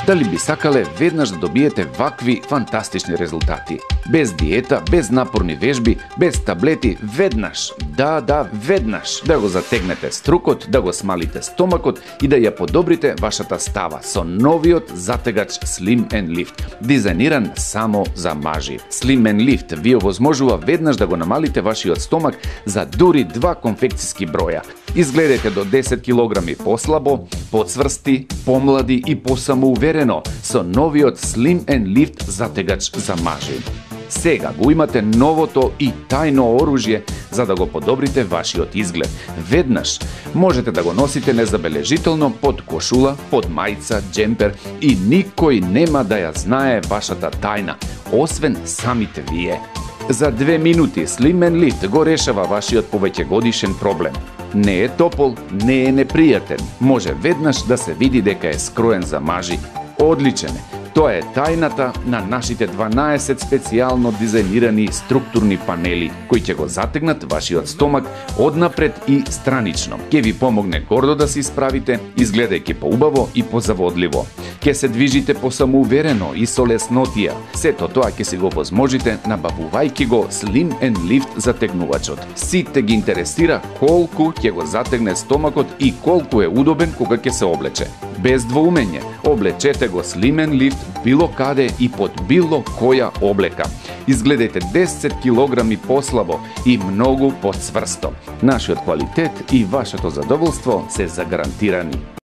Дали би сакале веднаш да добиете вакви фантастични резултати? Без диета, без напорни вежби, без таблети, веднаш, веднаш да го затегнете струкот, да го смалите стомакот и да ја подобрите вашата става со новиот затегач Slim and Lift, дизајниран само за мажи. Slim and Lift ви овозможува веднаш да го намалите вашиот стомак за дури 2 конфекцијски броја. Изгледате до 10 килограми послабо, поцврсти, помлади и посамоуверено со новиот Slim and Lift затегач за мажи. Сега го имате новото и тајно оружје за да го подобрите вашиот изглед. Веднаш можете да го носите незабележително под кошула, под мајца, джемпер и никој нема да ја знае вашата тајна, освен самите вие. За 2 минути Slim and Lift го решава вашиот повеќегодишен проблем. Не е топол, не е непријатен. Може веднаш да се види дека е скроен за мажи. Одличен е. Тоа е тајната на нашите 12 специјално дизајнирани структурни панели, кои ќе го затегнат вашиот стомак однапред и странично. Ќе ви помогне гордо да се исправите, изгледајќи поубаво и позаводливо. Ќе се движите посамоуверено и со леснотија. Сето тоа ќе си го возможите набавувајќи го Slim and Lift затегнувачот. Сите ги интересира колку ќе го затегне стомакот и колку е удобен кога ќе се облече. Без двоумење, облечете го Slim and Lift било каде и под било која облека. Изгледајте 10 килограми послабо и многу поцврсто. Нашиот квалитет и вашето задоволство се загарантирани.